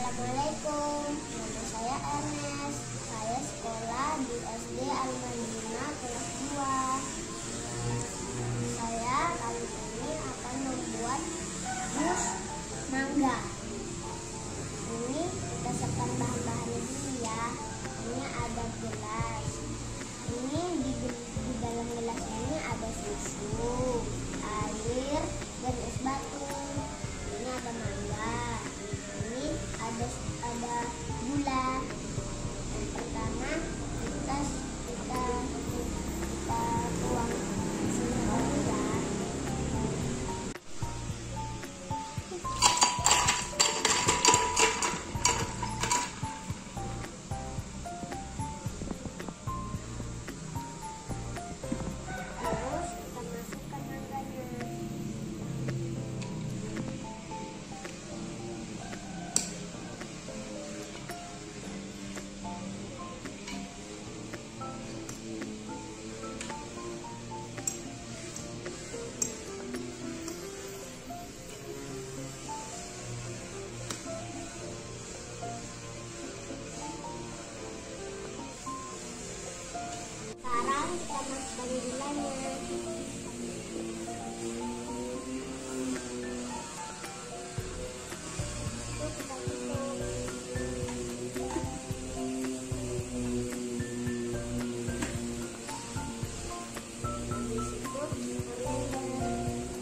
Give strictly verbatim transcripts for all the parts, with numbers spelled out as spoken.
Assalamualaikum, nama saya Ernest. Saya sekolah di S D Al-Madinah kelas dua. Saya kali ini akan membuat jus mangga. Ini kita siapkan bahan-bahannya dulu ya. Ini ada gelas. Ini di, di dalam gelas ini ada susu, air, dan es batu. Ini ada mangga. Ini ada ada gula. Yang pertama kita kita kita tuang sini dulu ya. Terus kita masukkan mangganya. Sekarang kita masukkan gulanya. Itu kita tutup. Habis itu kita blender.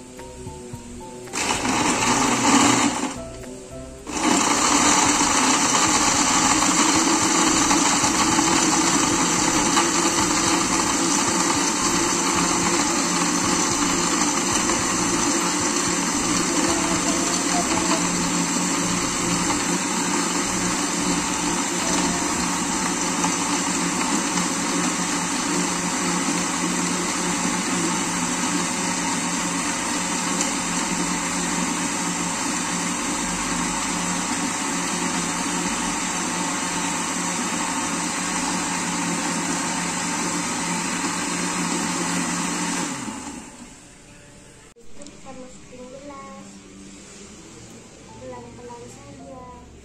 Kita masukin gelas, pelan-pelan saja.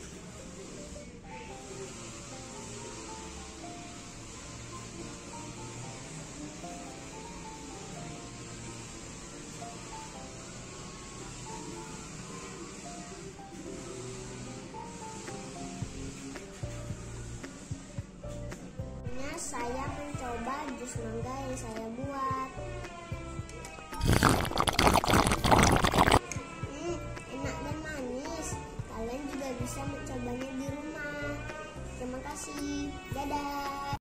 Ini saya mencoba jus mangga yang saya buat. Hmm, enak dan manis. Kalian juga bisa mencobanya di rumah. Terima kasih. Dadah.